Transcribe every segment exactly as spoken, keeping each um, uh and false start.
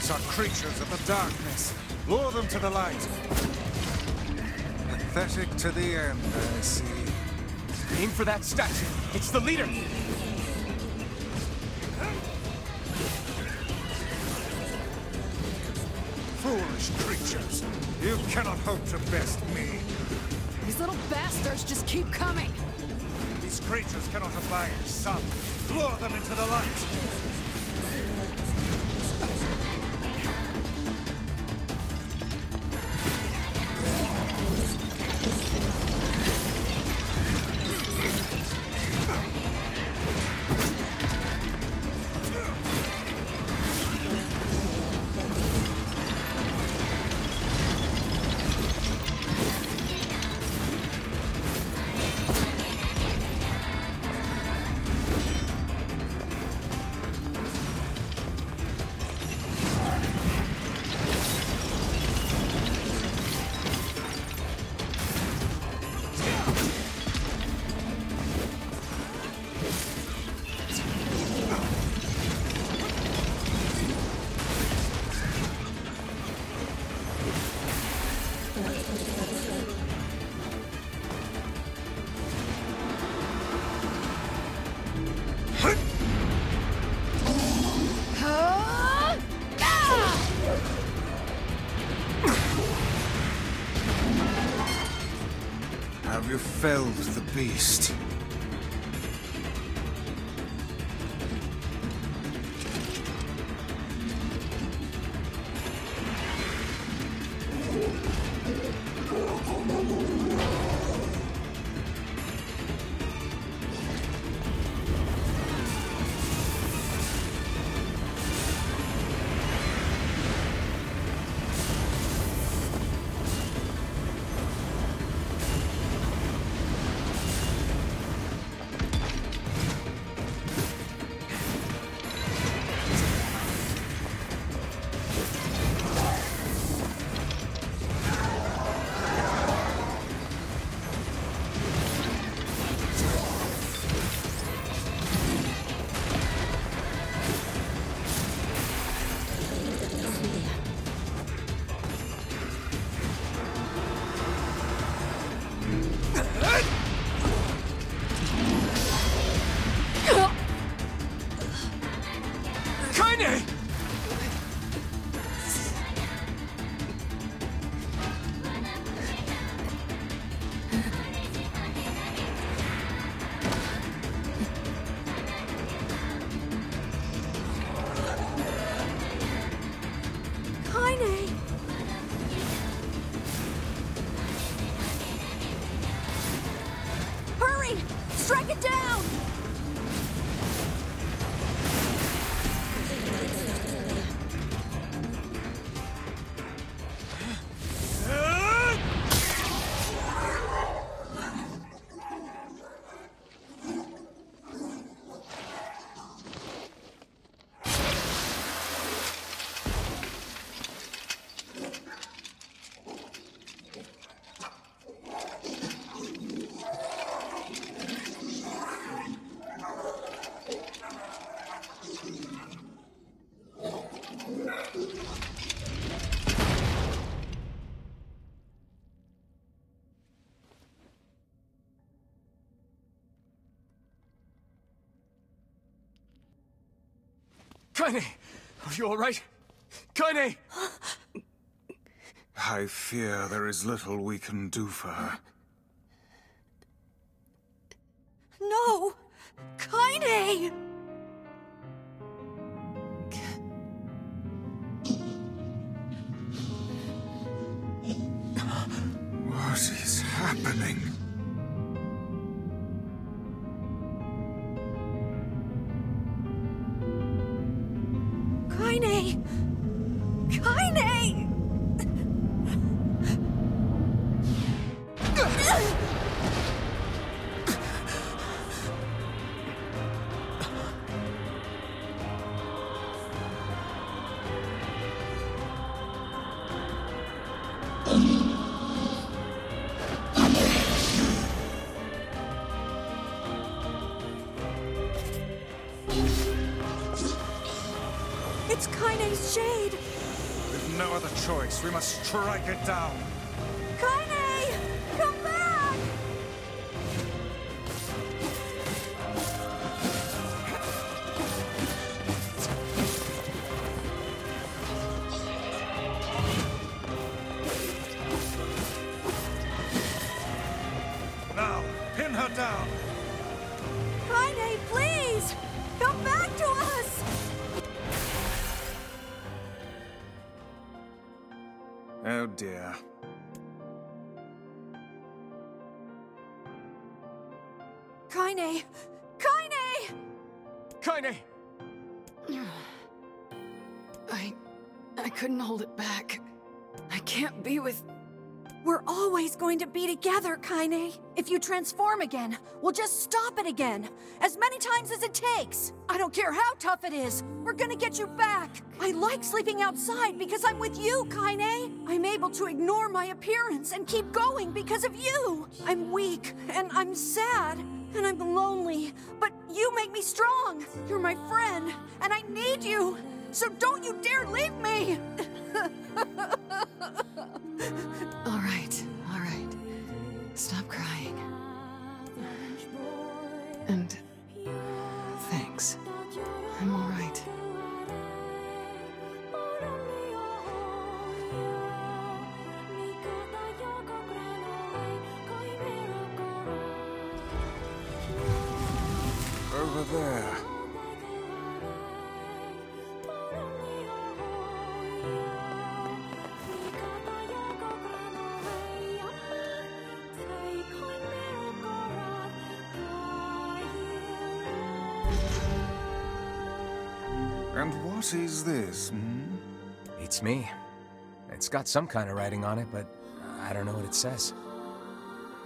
These are creatures of the darkness. Lure them to the light. Pathetic to the end, I see. Aim for that statue. It's the leader. Foolish creatures. You cannot hope to best me. These little bastards just keep coming. These creatures cannot abide sun. Lure them into the light. Have you felled the beast? Strike it down! Kaine! Are you all right? Kaine! I fear there is little we can do for her. No! Kaine! What is happening? Kaine! Kaine! It's Kaine's shade! no other choice. We must strike it down. Kaine! Come back! Now, pin her down. Kaine, please! Come back to us! Oh dear. Kaine! Kaine! Kaine! I... I couldn't hold it back. I can't be with... We're always going to be together, Kaine. If you transform again, we'll just stop it again. As many times as it takes. I don't care how tough it is. We're gonna get you back. I like sleeping outside because I'm with you, Kaine. I'm able to ignore my appearance and keep going because of you. I'm weak, and I'm sad, and I'm lonely. But you make me strong. You're my friend, and I need you. So don't you dare leave me! All right, all right. Stop crying. And thanks. I'm all right. Over there. And what is this, hmm? It's me. It's got some kind of writing on it, but I don't know what it says.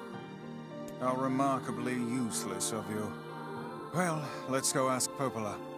How remarkably useless of you. Well, let's go ask Popola.